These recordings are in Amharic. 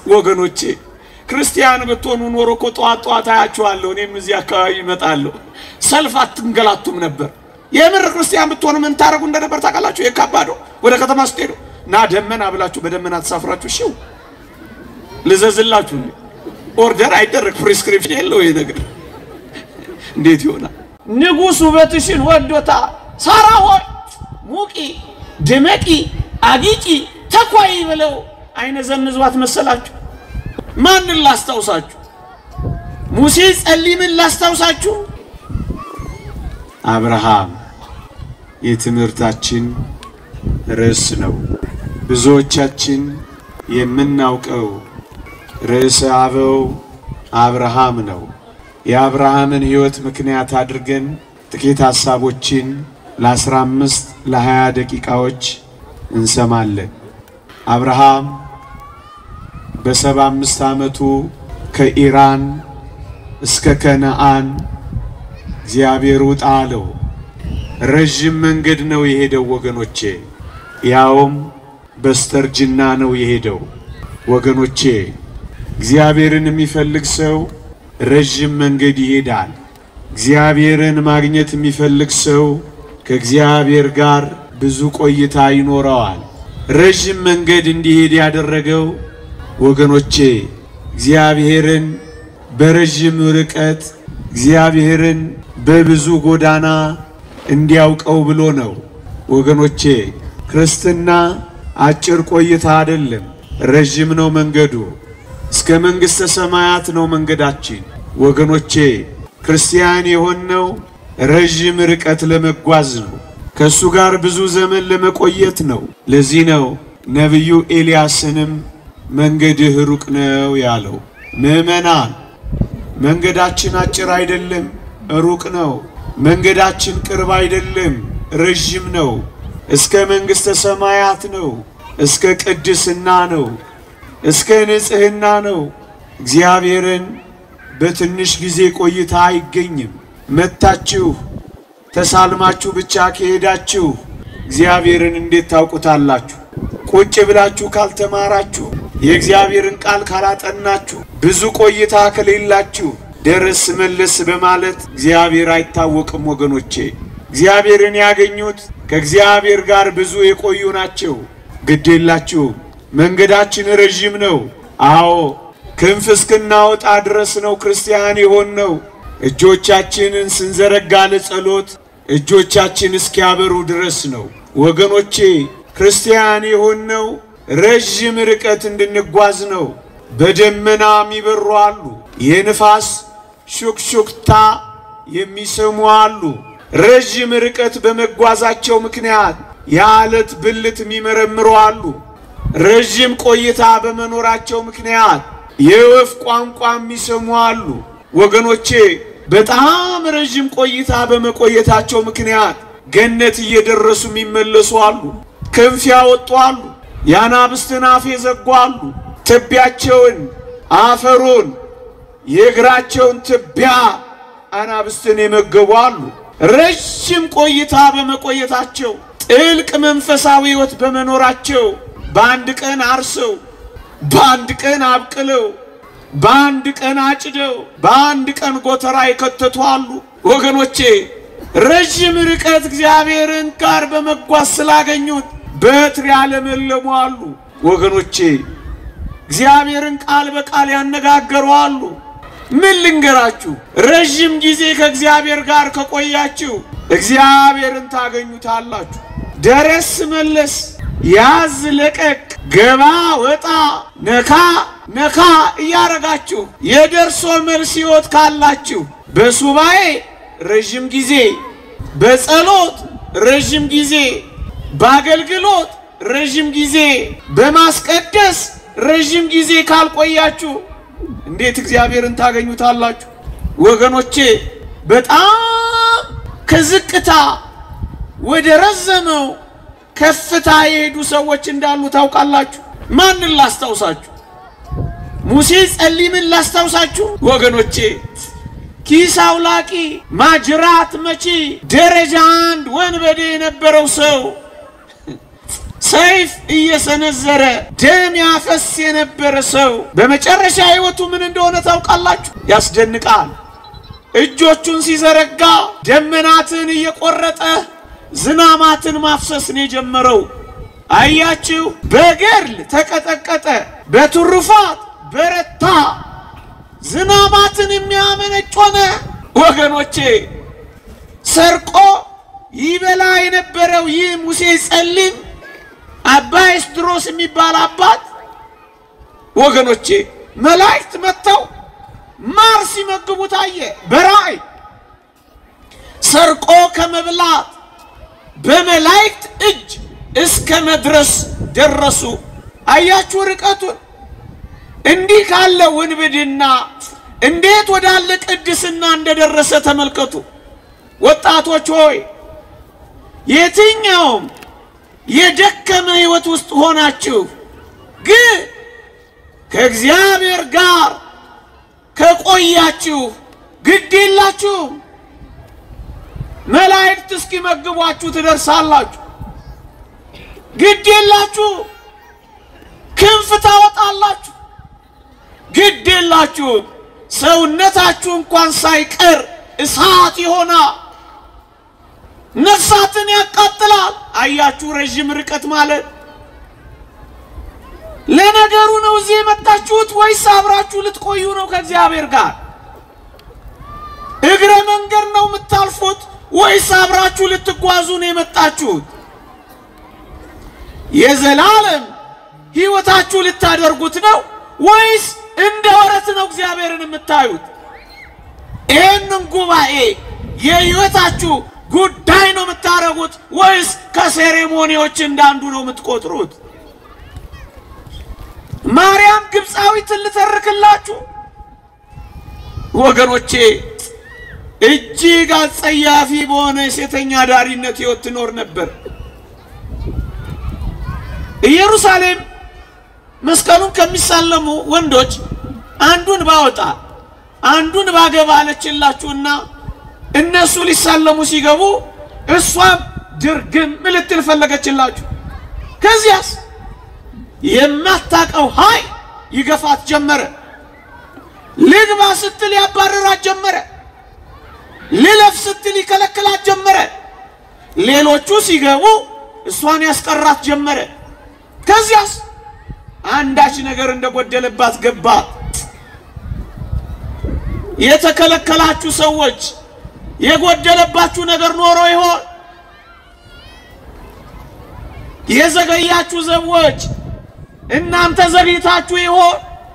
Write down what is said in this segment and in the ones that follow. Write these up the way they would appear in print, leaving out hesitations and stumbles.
ወገኖቼ ክርስቲያን በትሆኑ ኖሮ እኮ ጧት አያችኋለሁ እኔም እዚህ አካባቢ እመጣለሁ ሰልፍ አትንገላቱም ነበር የምር ክርስቲያን በትሆኑ ምን ታረጉ እንደነበር ታውቃላችሁ የካባዶ ወደ ከተማ ስትሄዱ ና ደመና ብላችሁ በደመና ተሳፍራችሁ ሽው ልዘዝላችሁ ኦርደር አይደረግ ፕሪስክሪፕሽን የለው ይሄ ነገር እንዴት ይሆናል ንጉስ ውበትሽን ወዶታ ሳራ ሆይ ሙቂ ደመቂ አጊጪ ተኳይ ብለው አይነ ዘንዝዋት መሰላችሁ ማንን ላስታውሳችሁ ሙሴ ጸሊምን ላስታውሳችሁ አብርሃም የትምህርታችን ርዕስ ነው ብዙዎቻችን የምናውቀው ርዕሰ አበው አብርሃም ነው የአብርሃምን ሕይወት ምክንያት አድርገን ጥቂት ሐሳቦችን ለ15 ለ20 ደቂቃዎች እንሰማለን አብርሃም በ75 ዓመቱ ከኢራን እስከ ከነዓን እግዚአብሔር ውጣ አለው ረጅም መንገድ ነው የሄደው ወገኖቼ ያውም በስተርጅና ነው የሄደው ወገኖቼ እግዚአብሔርን የሚፈልግ ሰው ረጅም መንገድ ይሄዳል እግዚአብሔርን ማግኘት የሚፈልግ ሰው ከእግዚአብሔር ጋር ብዙ ቆይታ ይኖረዋል ረጅም መንገድ እንዲሄድ ያደረገው ወገኖቼ እግዚአብሔርን በረጅም ርቀት እግዚአብሔርን በብዙ ጎዳና እንዲያውቀው ብሎ ነው ወገኖቼ ክርስትና አጭር ቆይታ አይደለም ረጅም ነው መንገዱ እስከ መንግስተ ሰማያት ነው መንገዳችን ወገኖቼ ክርስቲያን የሆነው ረጅም ርቀት ለመጓዝ ነው ከሱ ጋር ብዙ ዘመን ለመቆየት ነው ለዚህ ነው ነብዩ ኤልያስንም መንገድህ ሩቅ ነው ያለው ምእመናን መንገዳችን አጭር አይደለም ሩቅ ነው መንገዳችን ቅርብ አይደለም ረጅም ነው እስከ መንግስተ ሰማያት ነው እስከ ቅድስና ነው እስከ ንጽህና ነው እግዚአብሔርን በትንሽ ጊዜ ቆይታ አይገኝም መታችሁ ተሳልማችሁ ብቻ ከሄዳችሁ እግዚአብሔርን እንዴት ታውቁታላችሁ ቁጭ ብላችሁ ካልተማራችሁ የእግዚአብሔርን ቃል ካላጠናችሁ ብዙ ቆይታ ከሌላችሁ ደረስ መለስ በማለት እግዚአብሔር አይታወቅም ወገኖቼ እግዚአብሔርን ያገኙት ከእግዚአብሔር ጋር ብዙ የቆዩ ናቸው ግዴላችሁ መንገዳችን ረጅም ነው አዎ ክንፍ እስክናወጣ ድረስ ነው ክርስቲያን የሆነው እጆቻችንን ስንዘረጋ ለጸሎት እጆቻችን እስኪያበሩ ድረስ ነው ወገኖቼ ክርስቲያን የሆነው ረጅም ርቀት እንድንጓዝ ነው በደመና የሚበሩ አሉ የንፋስ ሹክሹክታ የሚሰሙ አሉ ረጅም ርቀት በመጓዛቸው ምክንያት ያለት ብልት የሚመረምሩ አሉ ረጅም ቆይታ በመኖራቸው ምክንያት የወፍ ቋንቋ የሚሰሙ አሉ ወገኖቼ በጣም ረጅም ቆይታ በመቆየታቸው ምክንያት ገነት እየደረሱ የሚመለሱ አሉ ክንፍ ያወጡ አሉ ያናብስትን አፍ የዘጉ አሉ ትቢያቸውን አፈሩን የእግራቸውን ትቢያ አናብስትን የመገቡ አሉ ረጅም ቆይታ በመቆየታቸው ጥልቅ መንፈሳዊ ሕይወት በመኖራቸው በአንድ ቀን አርሰው በአንድ ቀን አብቅለው በአንድ ቀን አጭደው በአንድ ቀን ጎተራ ይከተቱ አሉ ወገኖቼ ረጅም ርቀት እግዚአብሔርን ጋር በመጓዝ ስላገኙት በትር ያለመለሙ አሉ ወገኖቼ እግዚአብሔርን ቃል በቃል ያነጋገሩ አሉ ምን ልንገራችሁ ረጅም ጊዜ ከእግዚአብሔር ጋር ከቆያችሁ እግዚአብሔርን ታገኙታላችሁ ደረስ መለስ ያዝ ለቀቅ ገባ ወጣ ነካ ነካ ያረጋችሁ የደርሶ መልስ ሕይወት ካላችሁ በሱባኤ ረጅም ጊዜ በጸሎት ረጅም ጊዜ በአገልግሎት ረጅም ጊዜ በማስቀደስ ረጅም ጊዜ ካልቆያችሁ እንዴት እግዚአብሔርን ታገኙታላችሁ ወገኖቼ በጣም ከዝቅታ ወደ ረዘመው ከፍታ የሄዱ ሰዎች እንዳሉ ታውቃላችሁ ማንን ላስታውሳችሁ ሙሴ ጸሊምን ላስታውሳችሁ ወገኖቼ ኪሳውላቂ ማጅራት መቺ ደረጃ አንድ ወንበዴ የነበረው ሰው ሰይፍ እየሰነዘረ ደም ያፈስ የነበረ ሰው በመጨረሻ ህይወቱ ምን እንደሆነ ታውቃላችሁ? ያስደንቃል። እጆቹን ሲዘረጋ ደመናትን እየቆረጠ ዝናማትን ማፍሰስ ነው የጀመረው። አያችሁ፣ በገድል ተቀጠቀጠ፣ በትሩፋት በረታ፣ ዝናማትን የሚያመነጭ ሆነ። ወገኖቼ ሰርቆ ይበላ የነበረው ይህ ሙሴ ጸሊም አባ ኤስድሮስ የሚባል አባት ወገኖቼ መላእክት መጥተው ማር ሲመግቡ ታየ በራእይ። ሰርቆ ከመብላት በመላእክት እጅ እስከ መድረስ ደረሱ። አያችሁ ርቀቱን። እንዲህ ካለ ውንብድና እንዴት ወዳለ ቅድስና እንደደረሰ ተመልከቱ። ወጣቶች ሆይ የትኛውም የደከመ ህይወት ውስጥ ሆናችሁ ግን ከእግዚአብሔር ጋር ከቆያችሁ ግድ የላችሁም። መላእክት እስኪመግቧችሁ ትደርሳላችሁ። ግድ የላችሁ። ክንፍ ታወጣላችሁ። ግድ የላችሁ። ሰውነታችሁ እንኳን ሳይቀር እሳት ይሆናል፣ ነፍሳትን ያቃጥላል። አያችሁ ረጅም ርቀት ማለት ለነገሩ ነው እዚህ የመጣችሁት ወይስ አብራችሁ ልትቆዩ ነው ከእግዚአብሔር ጋር? እግረ መንገድ ነው የምታልፉት ወይስ አብራችሁ ልትጓዙ ነው የመጣችሁት? የዘላለም ህይወታችሁ ልታደርጉት ነው ወይስ እንደ ወረት ነው እግዚአብሔርን የምታዩት? ይህንን ጉባኤ የህይወታችሁ ጉዳይ ነው የምታረጉት ወይስ ከሴሬሞኒዎች እንዳንዱ ነው የምትቆጥሩት? ማርያም ግብፃዊትን ልተርክላችሁ ወገኖቼ። እጅግ አጸያፊ በሆነ ሴተኛ ዳሪነት ህይወት ትኖር ነበር። ኢየሩሳሌም መስቀሉን ከሚሳለሙ ወንዶች አንዱን ባወጣ አንዱን ባገባ አለችላችሁና እነሱ ሊሳለሙ ሲገቡ እሷም ድርግም ልትል ፈለገችላችሁ። ከዚያስ የማታቀው ሃይ ይገፋት ጀመረ። ልግባ ስትል ያባረራት ጀመረ። ልለፍ ስትል ይከለክላት ጀመረ። ሌሎቹ ሲገቡ እሷን ያስቀራት ጀመረ። ከዚያስ አንዳች ነገር እንደጎደለባት ገባት። የተከለከላችሁ ሰዎች የጎደለባችሁ ነገር ኖሮ ይሆን? የዘገያችሁ ሰዎች እናንተ ዘግይታችሁ ይሆን?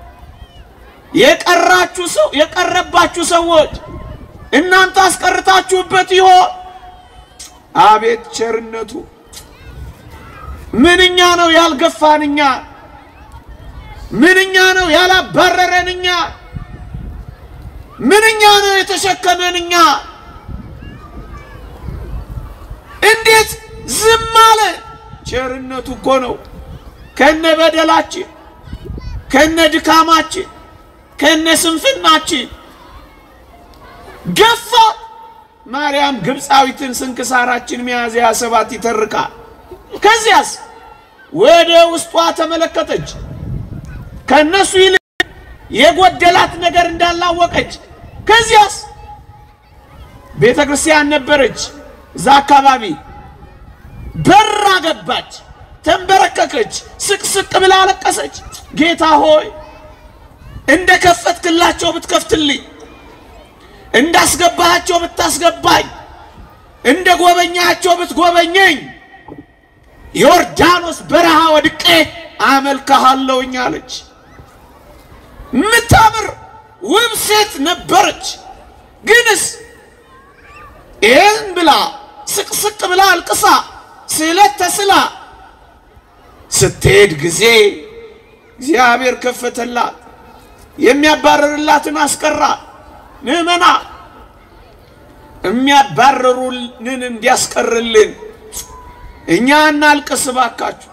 የቀረባችሁ ሰዎች እናንተ አስቀርታችሁበት ይሆን? አቤት ቸርነቱ! ምንኛ ነው ያልገፋንኛ! ምንኛ ነው ያላባረረንኛ! ምንኛ ነው የተሸከመንኛ! እንዴት ዝም አለ? ቸርነቱ እኮ ነው። ከነ በደላችን፣ ከነ ድካማችን፣ ከነ ስንፍናችን ገፋ። ማርያም ግብፃዊትን ስንክሳራችን ሚያዝያ 7 ይተርካል። ከዚያስ ወደ ውስጧ ተመለከተች። ከነሱ ይልቅ የጎደላት ነገር እንዳላወቀች። ከዚያስ ቤተክርስቲያን ነበረች እዛ አካባቢ። በራ ገባች፣ ተንበረከከች፣ ስቅስቅ ብላ አለቀሰች። ጌታ ሆይ እንደከፈትክላቸው ብትከፍትልኝ፣ እንዳስገባቸው ብታስገባኝ፣ እንደጎበኛቸው ብትጎበኘኝ ዮርዳኖስ በረሃ ወድቄ አመልክሃለሁኝ አለች። ምታምር ውብ ሴት ነበረች። ግንስ ይህን ብላ ስቅስቅ ብላ አልቅሳ ስለት ተስላ ስትሄድ ጊዜ እግዚአብሔር ከፈተላት። የሚያባረርላትን አስቀራ። ምእመና የሚያባረሩልን እንዲያስቀርልን እኛ እናልቅስ ባካችሁ።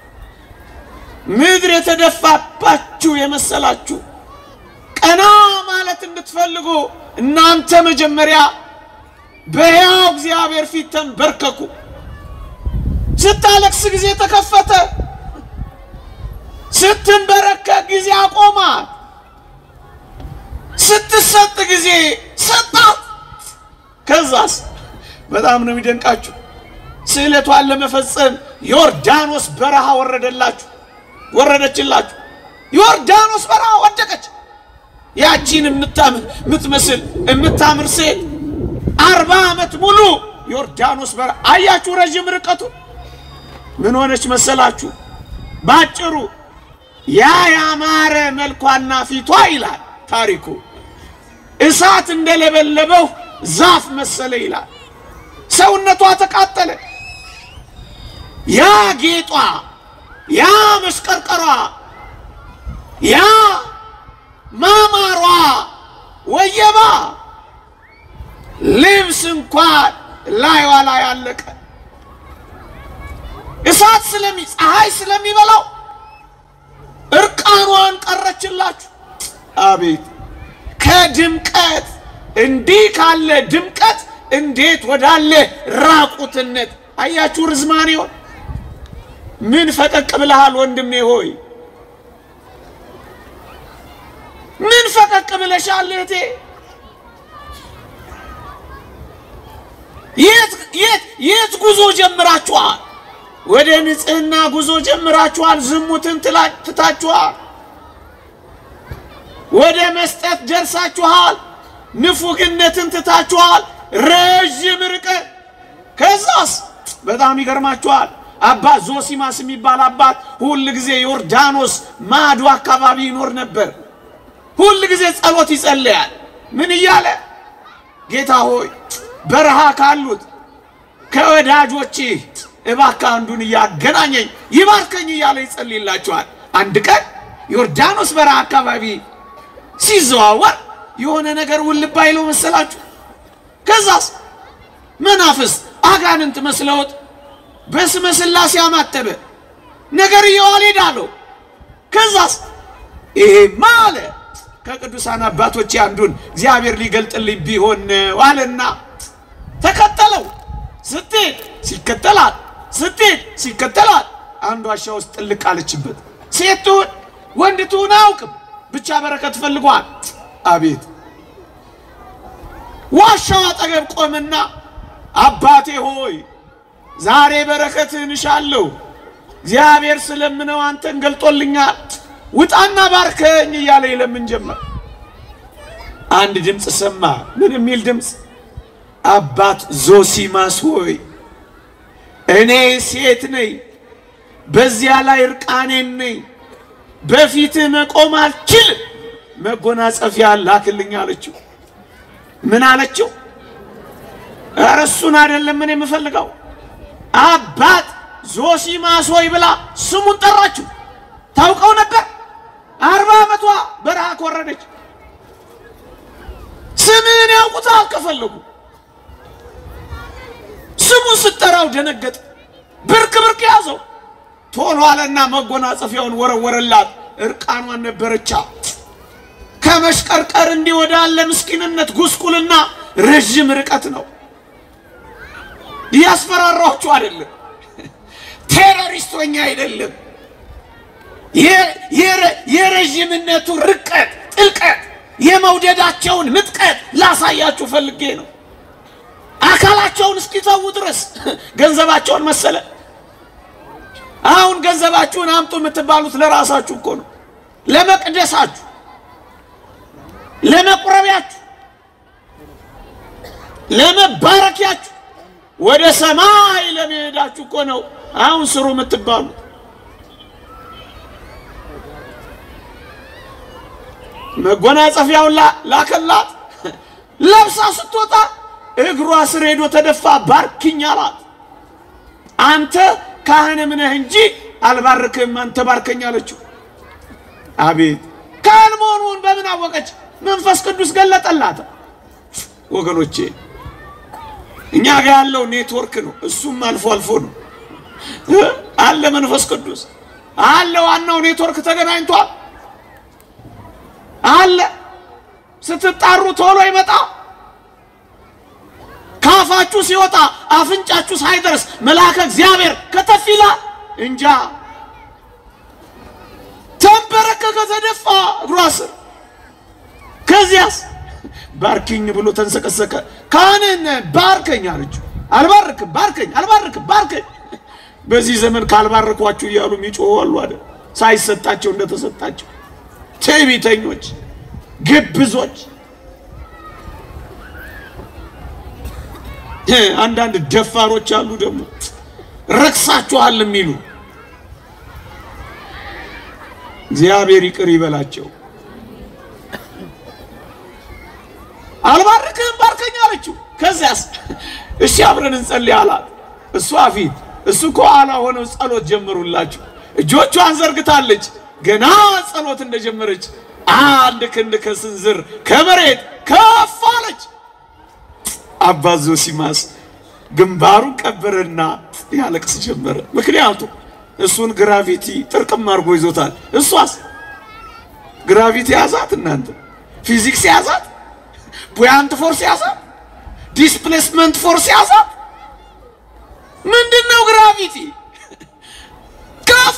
ምድር የተደፋባችሁ የመሰላችሁ ቀና ማለት እንድትፈልጉ እናንተ መጀመሪያ በሕያው እግዚአብሔር ፊት ተንበርከኩ። ስታለቅስ ጊዜ ተከፈተ ስትንበረከክ ጊዜ አቆማት ስትሰጥ ጊዜ ሰጣት ከዛስ በጣም ነው የሚደንቃችሁ ስዕለቷን ለመፈጸም ዮርዳኖስ በረሃ ወረደችላችሁ ዮርዳኖስ በረሃ ወደቀች ያቺን የምታምር ሴት 40 ዓመት ሙሉ ዮርዳኖስ በረሃ አያችሁ ረጅም ርቀቱ ምን ሆነች መሰላችሁ ባጭሩ ያ ያማረ መልኳና ፊቷ ይላል ታሪኩ እሳት እንደለበለበው ዛፍ መሰለ ይላል ሰውነቷ ተቃጠለ ያ ጌጧ ያ መስቀርቀሯ ያ ማማሯ ወየባ ልብስ እንኳን ላይዋ ላይ አለቀ እሳት ፀሐይ ስለሚበላው እርቃኗን ቀረችላችሁ አቤት ከድምቀት እንዲህ ካለ ድምቀት እንዴት ወዳለ ራቁትነት አያችሁ ርዝማኔው ምን ፈቀቅ ብለሃል ወንድሜ ሆይ ምን ፈቀቅ ብለሻል እቴ የት ጉዞ ጀምራችኋል ወደ ንጽህና ጉዞ ጀምራችኋል ዝሙትን ትታችኋል ወደ መስጠት ደርሳችኋል ንፉግነትን ትታችኋል ረጅም ርቀት ከዛስ በጣም ይገርማችኋል አባ ዞሲማስ የሚባል አባት ሁሉ ጊዜ ዮርዳኖስ ማዶ አካባቢ ይኖር ነበር ሁሉ ጊዜ ጸሎት ይጸልያል ምን ይያለ ጌታ ሆይ በረሃ ካሉት ከወዳጆቼ እባክህ አንዱን ያገናኘኝ ይባርከኝ ይያለ ይጸልይላችኋል አንድ ቀን ዮርዳኖስ በረሃ አካባቢ ሲዘዋወር የሆነ ነገር ውልባይለው መሰላችሁ ከዛስ መናፍስ አጋንንት መስለውት በስመ ሥላሴ አማተበ ነገር ይዋልዳለው ከዛስ ይሄ ማለ ከቅዱሳን አባቶች አንዱን እግዚአብሔር ሊገልጥልኝ ቢሆን ዋለና ተከተለው ስትሄድ ሲከተላት አንዱ ዋሻ ውስጥ ጥልቅ አለችበት ሴቱን ወንድቱን አውቅም ብቻ በረከት ፈልጓል አቤት ዋሻው አጠገብ ቆመና አባቴ ሆይ ዛሬ በረከትን እሻለሁ እግዚአብሔር ስለምነው አንተን ገልጦልኛል ውጣና ባርከኝ ይያለ ይለምን ጀመር አንድ ድምጽ ሰማ ምን የሚል ድምጽ አባት ዞሲማስ ሆይ እኔ ሴት ነኝ በዚያ ላይ እርቃኔን ነኝ በፊት መቆም አልችልም መጎናጸፊያ ላክልኝ አለችው ምን አለችው እርሱን አይደለም ምን የምፈልገው አባት ዞሲማስ ሆይ ብላ ስሙን ጠራችው ታውቀው ነበር 40 ዓመቷ በረሃ ወረደች ስምን ያውቁታል ከፈለጉ ስሙን ስትጠራው ደነገጠ ብርክ ያዘው ቶሎ አለና መጎናጸፊያውን ወረወረላት እርቃኗን ነበረቻ ከመሽቀርቀር እንዲወዳለ ምስኪንነት ጉስቁልና ረጅም ርቀት ነው ያስፈራራችሁ አይደለም ቴሮሪስቶኛ አይደለም የረጅምነቱ ርቀት ጥልቀት የመውደዳቸውን ምጥቀት ላሳያችሁ ፈልጌ ነው አካላቸውን እስኪተው ድረስ ገንዘባቸውን መሰለ አሁን ገንዘባችሁን አምጡ የምትባሉት ለራሳችሁ እኮ ነው ለመቅደሳችሁ ለመቁረቢያችሁ ለመባረኪያችሁ ወደ ሰማይ ለመሄዳችሁ እኮ ነው አሁን ስሩ የምትባሉት መጎናጸፊያውን ላከላት ለብሳ ስትወጣ እግሯ ስር ሄዶ ተደፋ ባርኪኝ አላት አንተ ካህንም ነህ እንጂ አልባርክም አንተ ባርከኝ አለችው አቤት ካህን መሆኑን በምን አወቀች መንፈስ ቅዱስ ገለጠላት ወገኖቼ እኛ ጋር ያለው ኔትወርክ ነው እሱም አልፎ ነው አለ መንፈስ ቅዱስ አለ ዋናው ኔትወርክ ተገናኝቷል አለ ስትጣሩ ቶሎ ይመጣ ካፍ ካፋችሁ ሲወጣ አፍንጫችሁ ሳይደርስ መልአከ እግዚአብሔር ከተፊላ እንጃ ተንበረከከ ተደፋ እግሯስ ከዚያስ ባርኪኝ ብሎ ተንሰቀሰቀ ካህንን ባርከኝ አለችው አልባርክም ባርከኝ አልባርክም ባርከኝ በዚህ ዘመን ካልባረኳችሁ ይያሉ የሚጮሁ አሉ አይደል ሳይሰጣቸው እንደተሰጣቸው ትዕቢተኞች ግብዞች አንዳንድ ደፋሮች አሉ ደግሞ ረክሳችኋል የሚሉ እግዚአብሔር ይቅር ይበላቸው አልባርክም ባርከኝ አለችው ከዚያስ እሺ አብረን እንጸልይ አላት እሷ ፊት እሱ ከኋላ ሆነው ጸሎት ጀመሩላችሁ እጆቿን ዘርግታለች ገና ጸሎት እንደጀመረች አንድ ክንድ ከስንዝር ከመሬት ከፍ አለች አባ ዞሲማስ ግንባሩን ቀበረና ያለቅስ ጀመረ ምክንያቱም እሱን ግራቪቲ ጥርቅም አድርጎ ይዞታል እሷስ ግራቪቲ ያዛት እናንተ ፊዚክስ ያዛት ቡያንት ፎርስ ያዛት ዲስፕሌስመንት ፎርስ ያዛት ምንድነው ግራቪቲ ከፍ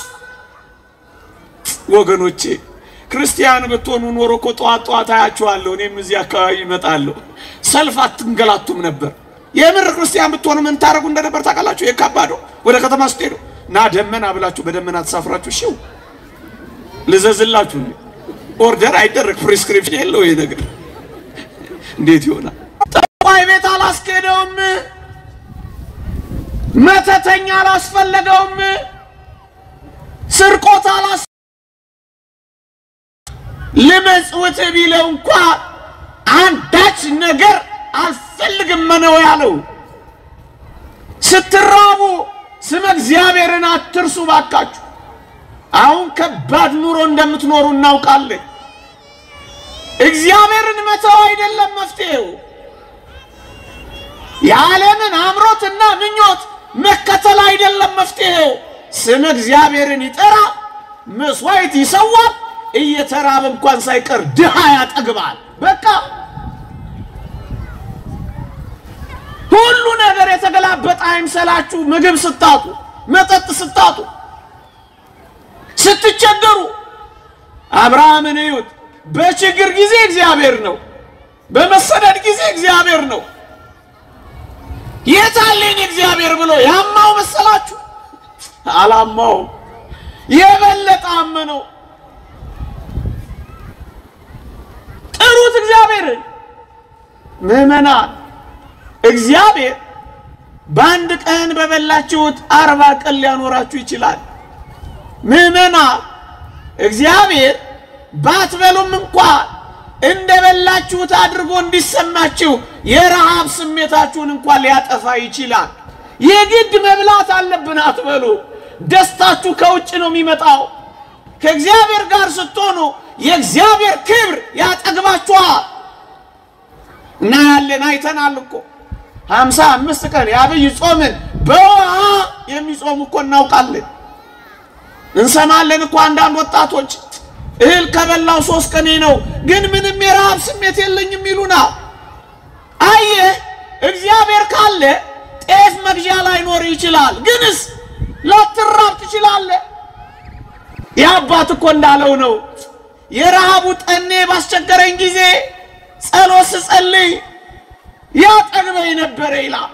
ወገኖቼ ክርስቲያን በትሆኑ ኖሮ እኮ ጧት አያችኋለሁ እኔም እዚህ አካባቢ እመጣለሁ ሰልፍ አትንገላቱም ነበር የምር ክርስቲያን በትሆኑ ምን ታረጉ እንደነበር ታውቃላችሁ የካባዶ ወደ ከተማ ስትሄዱ ና ደመና ብላችሁ በደመና ተሳፍራችሁ ሺው ልዘዝላችሁ ኦርደር አይደረግ ፕሪስክሪፕሽን የለው ይሄ ነገር እንዴት ይሆናል ጠቋይ ቤት አላስከደውም መተተኛ አላስፈለገውም ስርቆት አላስ ለመስውት ቢለው እንኳን አንዳች ነገር አልፈልግም ነው ያለው ስትራቡ ስመ እግዚአብሔርን አትርሱ ባካችሁ አሁን ከባድ ኑሮ እንደምትኖሩ እናውቃለን እግዚአብሔርን መተው አይደለም መፍትሄው የዓለምን አምሮትና ምኞት መከተል አይደለም መፍትሄው ስመ እግዚአብሔርን ይጠራ መስዋዕት ይሰዋል እየተራበ እንኳን ሳይቀር ድሃ ያጠግባል በቃ ሁሉ ነገር የተገላበጠ አይምሰላችሁ ምግብ ስታጡ መጠጥ ስታጡ ስትቸገሩ አብርሃምን እዩት በችግር ጊዜ እግዚአብሔር ነው በመሰደድ ጊዜ እግዚአብሔር ነው የታለኝ እግዚአብሔር ብሎ ያማው መሰላችሁ አላማው የበለጠ አመነው ጥሩት እግዚአብሔርን ምእመናን እግዚአብሔር በአንድ ቀን በበላችሁት 40 ቀን ሊያኖራችሁ ይችላል ምእመናን እግዚአብሔር ባትበሉም እንኳን እንደበላችሁት አድርጎ እንዲሰማችሁ የረሃብ ስሜታችሁን እንኳን ሊያጠፋ ይችላል የግድ መብላት አለብን አትበሉ ደስታችሁ ከውጭ ነው የሚመጣው ከእግዚአብሔር ጋር ስትሆኑ የእግዚአብሔር ክብር ያጠግባችኋል እና ያለን አይተናል እኮ 55 ቀን ያብይ ጾምን በውሃ የሚጾሙ እኮ እናውቃለን እንሰማለን እኮ አንዳንድ ወጣቶች እህል ከበላው 3 ቀን ነው ግን ምንም የረሃብ ስሜት የለኝም ይሉና አየ እግዚአብሔር ካለ ጤፍ መግዣ ላይ ኖር ይችላል ግንስ ላትራብ ትችላለህ ያባት እኮ እንዳለው ነው የረሃቡ ጠኔ ባስቸገረኝ ጊዜ ጸሎት ስጸልይ ያጠግበኝ ነበር ይላል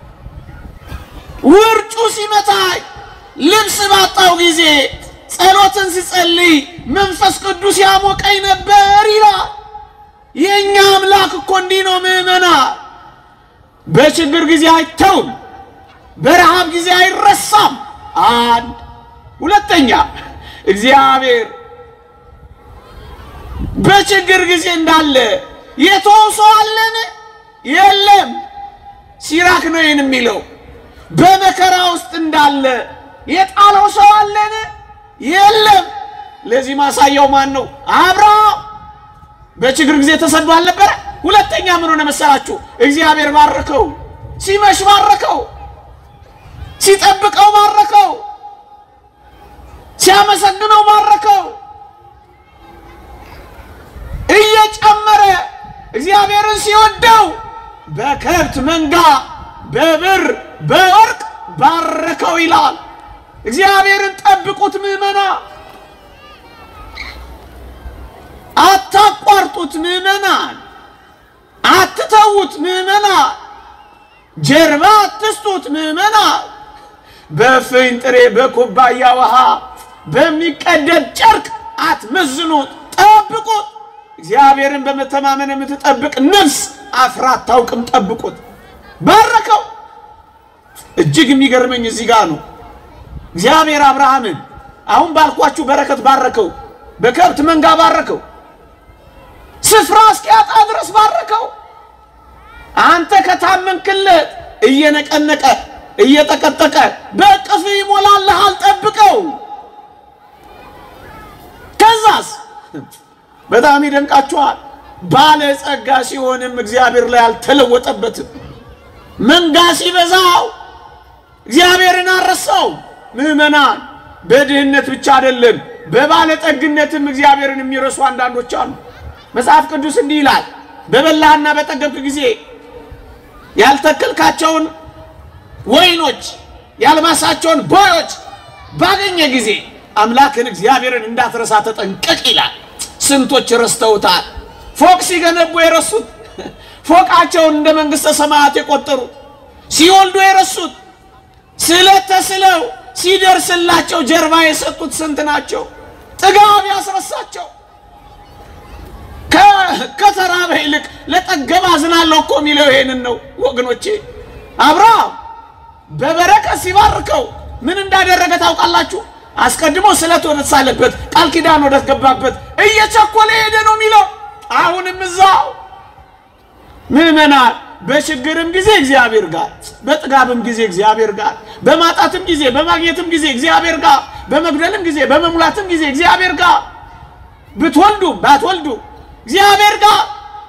ውርጩ ሲመታኝ ልብስ ባጣው ጊዜ ጸሎትን ስጸልይ መንፈስ ቅዱስ ያሞቀኝ ነበር ይላል የኛ አምላክ እኮ እንዲህ ነው ምእመናን በችግር ጊዜ አይተውም በረሃብ ጊዜ አይረሳም አንድ ሁለተኛ እግዚአብሔር በችግር ጊዜ እንዳለ የተወሰው አለን የለም ሲራክ ነው የሚለው በመከራ ውስጥ እንዳለ የጣለው ሰው አለን የለም ለዚህ ማሳያው ማን ነው አብርሃም በችግር ጊዜ ተሰዷል ነበር ሁለተኛ ምን ሆነ መሰላችሁ እግዚአብሔር ባረከው ሲመሽ ባረከው ሲጠብቀው ባረከው ሲያመሰግነው ባረከው እየጨመረ እግዚአብሔርን ሲወደው በከብት መንጋ በብር በወርቅ ባረከው ይላል። እግዚአብሔርን ጠብቁት ምእመና፣ አታቋርጡት ምእመና፣ አትተውት ምእመና፣ ጀርባ አትስጡት ምእመና። በፍንጥሬ በኩባያ ውሃ በሚቀደድ ጨርቅ አትመዝኑት፣ ጠብቁት። እግዚአብሔርን በመተማመን የምትጠብቅ ነፍስ አፍራ አታውቅም፣ ጠብቁት። ባረከው። እጅግ የሚገርመኝ እዚህ ጋር ነው። እግዚአብሔር አብርሃምን አሁን ባልኳችሁ በረከት ባረከው፣ በከብት መንጋ ባረከው፣ ስፍራ እስኪያጣ ድረስ ባረከው። አንተ ከታመንክለት እየነቀነቀ እየጠቀጠቀ በቅፍ ይሞላልሃል፣ ጠብቀው። ከዛስ በጣም ይደንቃችኋል። ባለጸጋ ሲሆንም እግዚአብሔር ላይ አልተለወጠበትም። መንጋ ሲበዛው እግዚአብሔርን አረሳው። ምእመናን በድህነት ብቻ አይደለም በባለጠግነትም እግዚአብሔርን የሚረሱ አንዳንዶች አሉ። መጽሐፍ ቅዱስ እንዲህ ይላል፣ በበላህና በጠገብክ ጊዜ ያልተከልካቸውን ወይኖች ያልማሳቸውን ቦዮች ባገኘ ጊዜ አምላክን እግዚአብሔርን እንዳትረሳ ተጠንቀቅ ይላል። ስንቶች ረስተውታል። ፎቅ ሲገነቡ የረሱት፣ ፎቃቸውን እንደ መንግስተ ሰማያት የቆጠሩት፣ ሲወልዱ የረሱት፣ ስለተስለው ሲደርስላቸው ጀርባ የሰጡት ስንት ናቸው? ጥጋብ ያስረሳቸው። ከተራበ ይልቅ ለጠገብ አዝናለሁ እኮ የሚለው ይሄንን ነው ወገኖቼ። አብርሃም በበረከት ሲባርከው ምን እንዳደረገ ታውቃላችሁ? አስቀድሞ ስለት ወደ ተሳለበት ቃል ኪዳን ወደ ተገባበት እየቸኮለ ሄደ ነው የሚለው። አሁንም እዛው ምእመናን በችግርም ጊዜ እግዚአብሔር ጋር፣ በጥጋብም ጊዜ እግዚአብሔር ጋር፣ በማጣትም ጊዜ በማግኘትም ጊዜ እግዚአብሔር ጋር፣ በመግደልም ጊዜ በመሙላትም ጊዜ እግዚአብሔር ጋር፣ ብትወልዱ ባትወልዱ እግዚአብሔር ጋር፣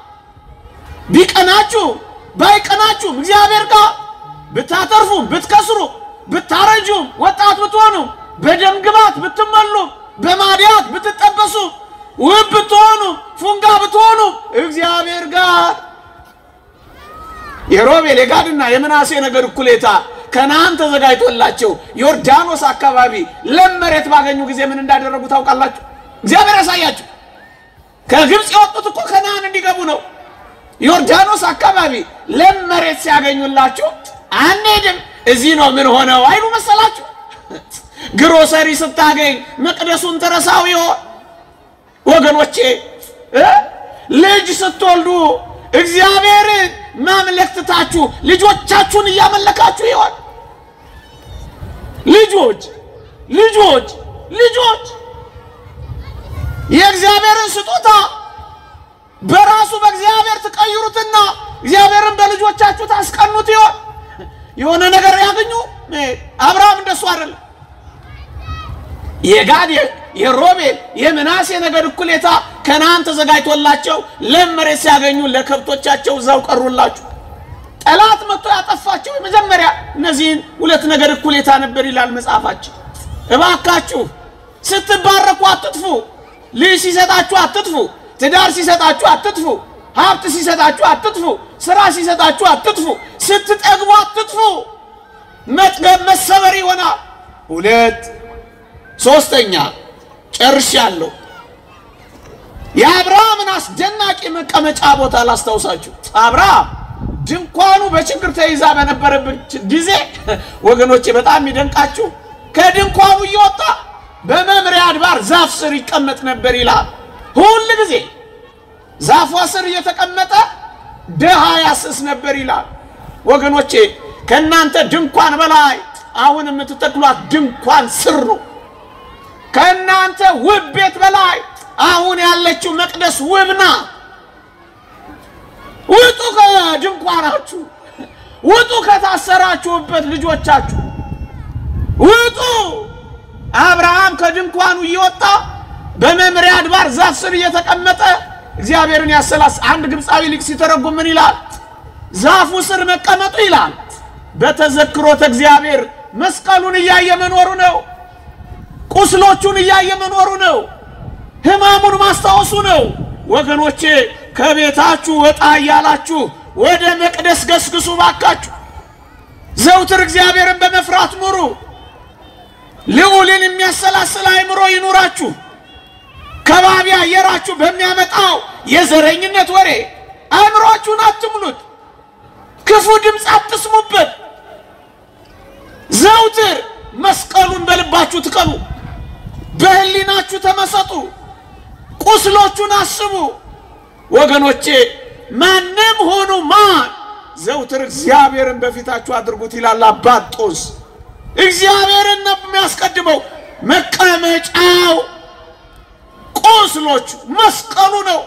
ቢቀናችሁ ባይቀናችሁ እግዚአብሔር ጋር፣ ብታተርፉ ብትከስሩ ብታረጁ ወጣት ብትሆኑ በደም ግባት ብትመሉ በማዲያት ብትጠበሱ ውብ ብትሆኑ ፉንጋ ብትሆኑ እግዚአብሔር ጋር። የሮቤል የጋድና የምናሴ ነገድ እኩሌታ ከነዓን ተዘጋጅቶላቸው ዮርዳኖስ አካባቢ ለም መሬት ባገኙ ጊዜ ምን እንዳደረጉ ታውቃላችሁ? እግዚአብሔር ያሳያችሁ። ከግብጽ የወጡት እኮ ከነዓን እንዲገቡ ነው። ዮርዳኖስ አካባቢ ለም መሬት ሲያገኙላችሁ አንሄድም እዚህ ነው ምን ሆነው አይሉ መሰላችሁ? ግሮሰሪ ስታገኝ መቅደሱን ተረሳው ይሆን? ወገኖቼ ልጅ ስትወልዱ እግዚአብሔርን ማምለክታችሁ ልጆቻችሁን እያመለካችሁ ይሆን? ልጆች የእግዚአብሔርን ስጦታ በራሱ በእግዚአብሔር ትቀይሩትና እግዚአብሔርን በልጆቻችሁ ታስቀኑት ይሆን? የሆነ ነገር ያገኙ? አብርሃም እንደሱ አይደለም። የጋድ የሮቤል የምናሴ ነገድ እኩሌታ ከነዓን ተዘጋጅቶላቸው ለም መሬት ሲያገኙ ለከብቶቻቸው እዛው ቀሩላችሁ። ጠላት መጥቶ ያጠፋቸው የመጀመሪያ እነዚህን ሁለት ነገድ እኩሌታ ነበር ይላል መጽሐፋችን። እባካችሁ ስትባረኩ አትጥፉ። ልጅ ሲሰጣችሁ አትጥፉ። ትዳር ሲሰጣችሁ አትጥፉ። ሀብት ሲሰጣችሁ አትጥፉ። ስራ ሲሰጣችሁ አትጥፉ። ስትጠግቡ አትጥፉ። መጥገብ መሰበር ይሆናል። ሁለት ሶስተኛ ጨርሻለሁ። የአብርሃምን አስደናቂ መቀመጫ ቦታ ላስታውሳችሁ። አብርሃም ድንኳኑ በችግር ተይዛ በነበረበት ጊዜ ወገኖቼ በጣም ይደንቃችሁ ከድንኳኑ እየወጣ በመምሪያ አድባር ዛፍ ስር ይቀመጥ ነበር ይላል። ሁሉ ጊዜ ዛፏ ስር እየተቀመጠ ደሃ ያስስ ነበር ይላል። ወገኖቼ ከናንተ ድንኳን በላይ አሁን የምትተክሏት ድንኳን ስር ነው። ከናንተ ውብ ቤት በላይ አሁን ያለችው መቅደስ ውብና ውጡ ከድንኳናችሁ፣ ውጡ ከታሰራችሁበት ልጆቻችሁ ውጡ። አብርሃም ከድንኳኑ እየወጣ በመምሪያ አድባር ዛፍ ስር እየተቀመጠ እግዚአብሔርን ያሰላስ። አንድ ግብፃዊ ሊቅ ሲተረጉም ምን ይላል? ዛፉ ስር መቀመጡ ይላል በተዘክሮተ እግዚአብሔር መስቀሉን እያየ መኖሩ ነው። ቁስሎቹን እያየ መኖሩ ነው። ሕማሙን ማስታወሱ ነው። ወገኖቼ ከቤታችሁ ወጣ ያላችሁ ወደ መቅደስ ገስግሱ ባካችሁ። ዘውትር እግዚአብሔርን በመፍራት ኑሩ። ልዑልን የሚያሰላስል አእምሮ ይኑራችሁ። ከባቢ አየራችሁ በሚያመጣው የዘረኝነት ወሬ አእምሮአችሁን አትሙሉት። ክፉ ድምፅ አትስሙበት። ዘውትር መስቀሉን በልባችሁ ትቀኑ። በህሊናችሁ ተመሰጡ። ቁስሎቹን አስቡ። ወገኖቼ ማንም ሆኑ ማን ዘውትር እግዚአብሔርን በፊታችሁ አድርጉት ይላል አባት ጦስ። እግዚአብሔርን ነው የሚያስቀድመው። መቀመጫው ቁስሎቹ መስቀሉ ነው።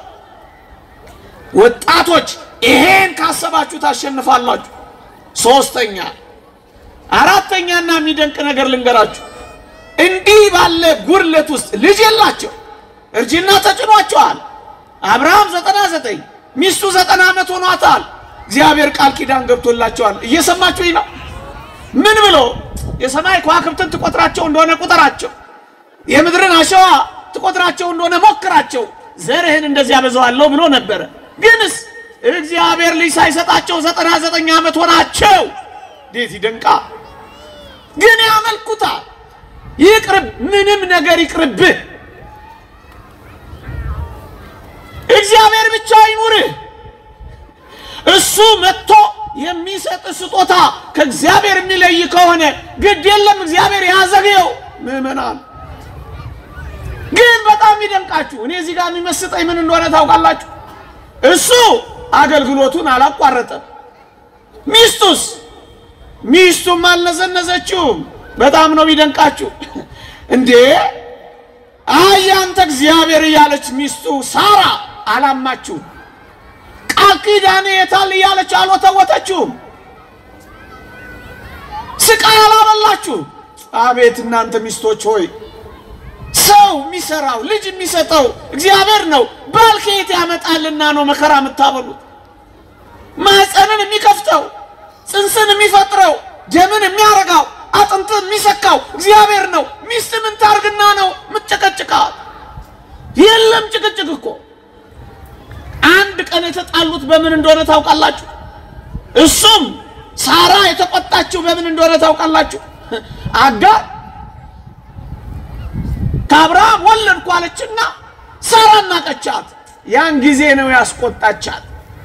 ወጣቶች ይሄን ካሰባችሁ ታሸንፋላችሁ። ሶስተኛ አራተኛና የሚደንቅ ነገር ልንገራችሁ። እንዲህ ባለ ጉርለት ውስጥ ልጅ የላቸው እርጅና ተጭኗቸዋል። አብርሃም 99 ሚስቱ 90 ዓመት ሆኗታል። እግዚአብሔር ቃል ኪዳን ገብቶላቸዋል። እየሰማችሁኝ ነው? ምን ብሎ የሰማይ ከዋክብትን ትቆጥራቸው እንደሆነ ቁጠራቸው፣ የምድርን አሸዋ ትቆጥራቸው እንደሆነ ሞክራቸው፣ ዘርህን እንደዚህ ያበዛዋለሁ ብሎ ነበር። ግንስ እግዚአብሔር ልጅ ሳይሰጣቸው 99 ዓመት ሆናቸው። እንዴት ይደንቃ! ግን ያመልኩታል። ይቅርብ፣ ምንም ነገር ይቅርብህ። እግዚአብሔር ብቻ ይኑርህ። እሱ መጥቶ የሚሰጥ ስጦታ ከእግዚአብሔር የሚለይ ከሆነ ግድ የለም፣ እግዚአብሔር ያዘገየው። ምእመናን ግን በጣም ይደንቃችሁ። እኔ እዚህ ጋር የሚመስጠኝ ምን እንደሆነ ታውቃላችሁ? እሱ አገልግሎቱን አላቋረጠም። ሚስቱም አልነዘነዘችውም። በጣም ነው ይደንቃችሁ። እንዴ አያንተ እግዚአብሔር ያለች ሚስቱ ሳራ አላማችሁ። ቃል ኪዳኔ የታል ያለች አልወተወተችውም። ስቃይ አላበላችሁ። አቤት እናንተ ሚስቶች ሆይ! ሰው የሚሰራው ልጅ የሚሰጠው እግዚአብሔር ነው። ባል ከየት ያመጣልና ነው መከራ የምታበሉት? ማህፀንን የሚከፍተው ጽንስን የሚፈጥረው ደምን የሚያረጋው አጥንትን የሚሰካው እግዚአብሔር ነው። ሚስት ምን ታርግና ነው ምትጨቀጭቃት? የለም ጭቅጭቅ እኮ። አንድ ቀን የተጣሉት በምን እንደሆነ ታውቃላችሁ? እሱም ሳራ የተቆጣችው በምን እንደሆነ ታውቃላችሁ? አጋር ከአብርሃም ወለድኩ አለችና ሳራ ናቀቻት። ያን ጊዜ ነው ያስቆጣቻት።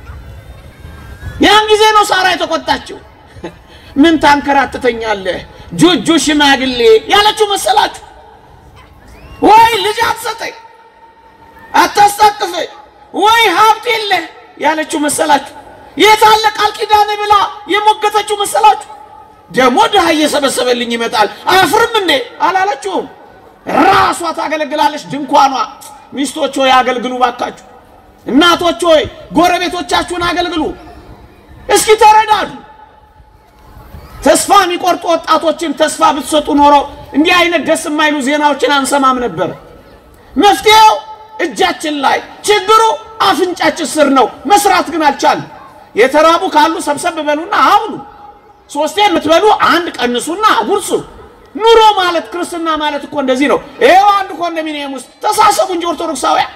ያን ጊዜ ነው ሳራ የተቆጣችው። ምን ታንከራተተኛለህ ጆጆ ሽማግሌ ያለችው መሰላችሁ? ወይ ልጅ አትሰጠኝ አታስታቅፈኝ ወይ ሀብት የለ ያለችው መሰላችሁ? የታለ ቃል ኪዳን ብላ የሞገተችው መሰላችሁ? ደሞ ደሃ እየሰበሰበልኝ ይመጣል አፍርም እንዴ አላለችውም? ራሷ ታገለግላለች ድንኳኗ። ሚስቶች ሆይ አገልግሉ ባካችሁ። እናቶች ሆይ ጎረቤቶቻችሁን አገልግሉ። እስኪ ተረዳዱ። ተስፋ የሚቆርጡ ወጣቶችን ተስፋ ብትሰጡ ኖሮ እንዲህ አይነት ደስ የማይሉ ዜናዎችን አንሰማም ነበር። መፍትሄው እጃችን ላይ፣ ችግሩ አፍንጫችን ስር ነው። መስራት ግን አልቻልንም። የተራቡ ካሉ ሰብሰብ በሉና አብሉ። ሶስቴ የምትበሉ አንድ ቀንሱና አጉርሱ። ኑሮ ማለት ክርስትና ማለት እኮ እንደዚህ ነው። ይሄው አንድ ኮንዶሚኒየም ውስጥ ተሳሰቡ እንጂ ኦርቶዶክሳውያን።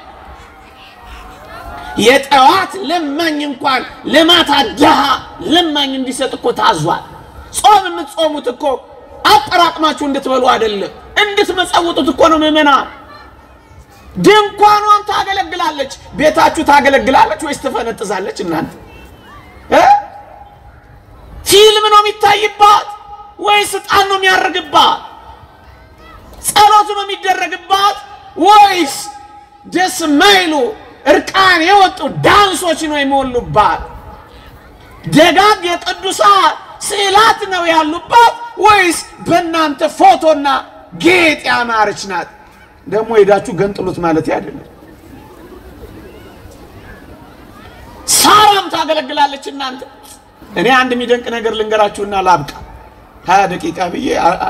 የጠዋት ለማኝ እንኳን ለማታ ደሃ ለማኝ እንዲሰጥ እኮ ታዟል። ጾም የምትጾሙት እኮ አጠራቅማችሁ እንድትበሉ አይደለም፣ እንድትመጸውቱት እኮ ነው። ምእመናን ድንኳኗን ታገለግላለች፣ ቤታችሁ ታገለግላለች ወይስ ትፈነጥዛለች? እናንተ ፊልም ነው የሚታይባት ወይስ ዕጣን ነው የሚያርግባት? ጸሎት ነው የሚደረግባት ወይስ ደስ የማይሉ እርቃን የወጡ ዳንሶች ነው የሚሞሉባት? ደጋግ የቅዱሳን ስዕላት ነው ያሉባት ወይስ በእናንተ ፎቶና ጌጥ ያማረች ናት? ደግሞ ሄዳችሁ ገንጥሉት ማለት አይደለም። ሳራም ታገለግላለች። እናንተ እኔ አንድ የሚደንቅ ነገር ልንገራችሁና ላብቃ። 20 ደቂቃ ብዬ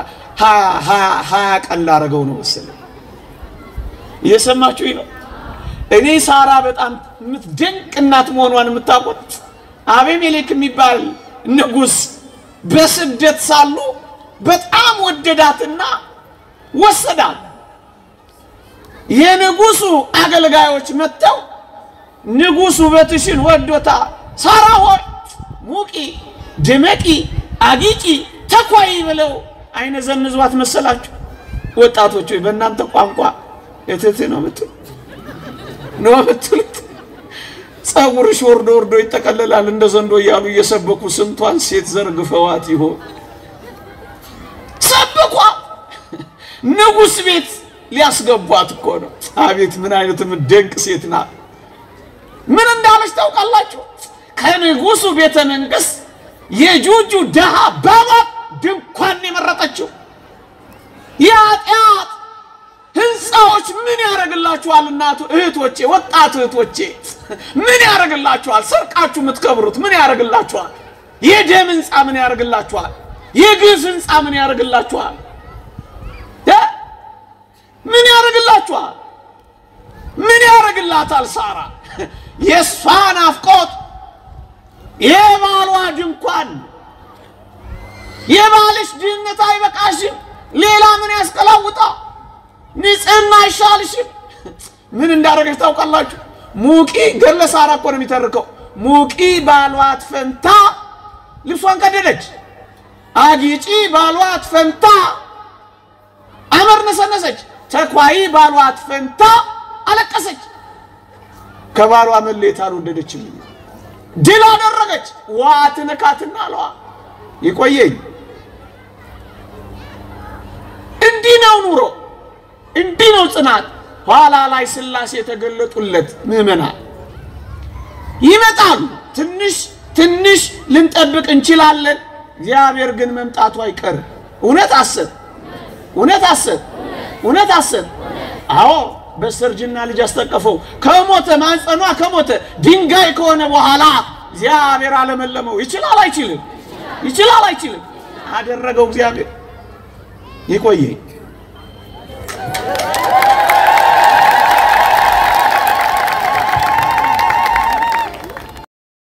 20 ቀን ላረገው ነው መሰለኝ። እየሰማችሁኝ ነው? እኔ ሳራ በጣም የምትደንቅ እናት መሆኗን የምታውቁት አቤሜሌክ የሚባል ንጉስ በስደት ሳሉ በጣም ወደዳትና ወሰዳት። የንጉሱ አገልጋዮች መጥተው ንጉሱ በትሽን ወዶታ ሳራ ሆይ ሙቂ ድመቂ አጊጪ ተኳይ ብለው አይነ ዘንዟት መሰላችሁ ወጣቶች ወይ በእናንተ ቋንቋ እቴቴ ነው የምትሉት ጸጉርሽ ወርዶ ይተቀለላል እንደ ዘንዶ ያሉ እየሰበኩ ስንቷን ሴት ዘርግፈዋት ይሆን ሰበኳ ንጉስ ቤት ሊያስገቧት እኮ ነው አቤት ምን አይነት ደንቅ ሴት ናት ምን እንዳለች ታውቃላችሁ ከንጉሱ ቤተ መንግስት የጁጁ ደሃ ባባ ድንኳን የመረጠችው ያጣት ህንጻዎች ምን ያረግላችኋል እናቱ እህቶቼ ወጣት እህቶቼ ምን ያረግላችኋል ሰርቃችሁ የምትከብሩት ምን ያረግላችኋል የደም ህንጻ ምን ያረግላችኋል የግፍ ህንጻ ምን ያረግላችኋል ምን ያረግላችኋል ምን ያረግላታል ሳራ የሷን አፍቆት የባሏ ድንኳን የባልሽ ድህነት አይበቃሽም ሌላ ምን ያስቀላውጣ ንጽህና አይሻልሽም ምን እንዳረገች ታውቃላችሁ ሙቂ ገለ ሳራ እኮ ነው የሚተርከው ሙቂ ባሏት ፈንታ ልብሷን ቀደደች አጊጪ ባሏት ፈንታ አመር ነሰነሰች ተኳይ ባሏት ፈንታ አለቀሰች ከባሏ መለየት አልወደደችም ድል አደረገች ዋትነካትና አለዋ ይቆየኝ እንዲህ ነው ኑሮ እንዲህ ነው ጽናት ኋላ ላይ ስላሴ ተገለጡለት ምእመና ይመጣሉ ትንሽ ልንጠብቅ እንችላለን እግዚአብሔር ግን መምጣቱ አይቀር እውነት አሰብ አዎ በሰርጅና ልጅ አስተቀፈው ከሞተ ማንጸኗ ከሞተ ድንጋይ ከሆነ በኋላ እግዚአብሔር አለመለመው ይችላል አይችልም አደረገው እግዚአብሔር ይቆየኝ